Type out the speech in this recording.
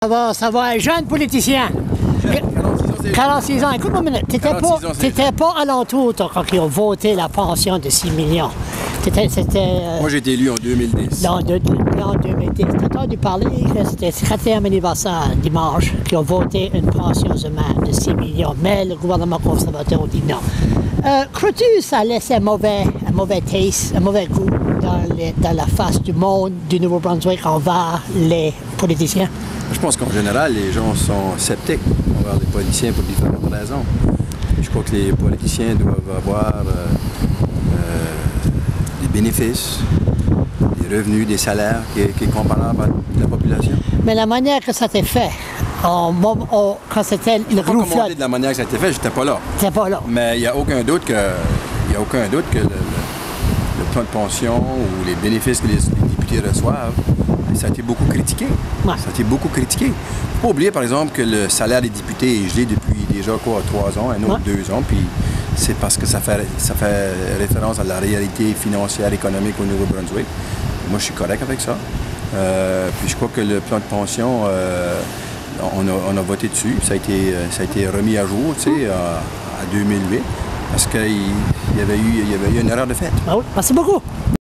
Ça va, un jeune politicien. 46 ans. Écoute-moi une minute. T'étais pas alentour quand ils ont voté la pension de 6 millions. Moi, j'ai été élu en 2010. En 2010. T'as entendu parler que c'était le 4e anniversaire dimanche qu'ils ont voté une pension de 6 millions. Mais le gouvernement conservateur dit non. Crois-tu que ça laisse un mauvais taste, un mauvais goût dans la face du monde du Nouveau-Brunswick envers les politiciens? Je pense qu'en général, les gens sont sceptiques envers les politiciens pour différentes raisons. Je crois que les politiciens doivent avoir des bénéfices, des revenus, des salaires qui est comparable à la population. Mais la manière que ça a été fait, quand c'était le groupe flotte... De la manière que ça a été fait, j'étais pas là. T'étais pas là. Mais il n'y a aucun doute que le plan de pension ou les bénéfices que les députés reçoivent, ça a été beaucoup critiqué. Ouais. Ça a été beaucoup critiqué. Il ne faut pas oublier, par exemple, que le salaire des députés est gelé depuis déjà 3 ans, un autre 2 ans, puis c'est parce que ça fait référence à la réalité financière, économique au Nouveau-Brunswick. Moi, je suis correct avec ça. Puis je crois que le plan de pension, on a voté dessus. Ça a été remis à jour, tu sais, à 2008, parce qu'il y avait eu une erreur de fait. Ah oui, merci beaucoup.